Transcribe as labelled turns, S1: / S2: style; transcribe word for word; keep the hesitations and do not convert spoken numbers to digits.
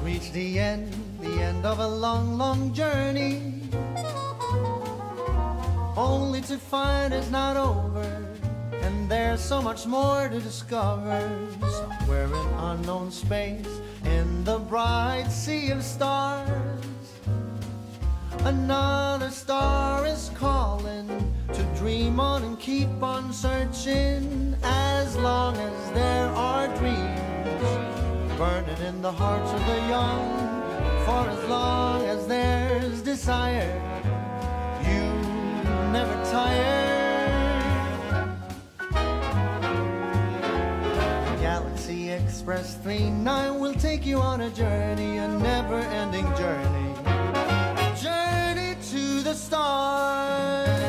S1: Reach the end, the end of a long, long journey, only to find it's not over, and there's so much more to discover. Somewhere in unknown space, in the bright sea of stars, another star is calling to dream on and keep on searching. As long as there are dreams burning in the hearts of the young, for as long as there's desire, you never tire. Galaxy Express three nine will take you on a journey, a never-ending journey, journey to the stars.